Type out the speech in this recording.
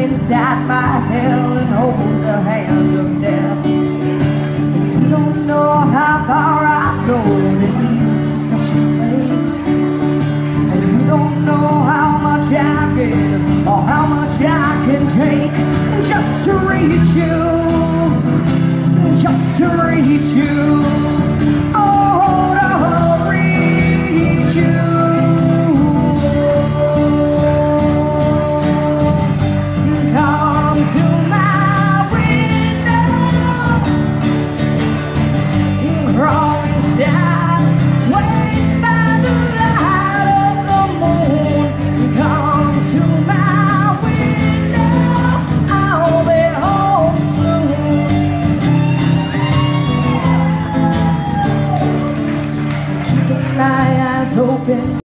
inside my hell and hold the hand of death. You don't know how far I go to ease this precious safe, and you don't know how much I give or how much I can take just to reach you, just to reach you. Oh, to reach you. My eyes open.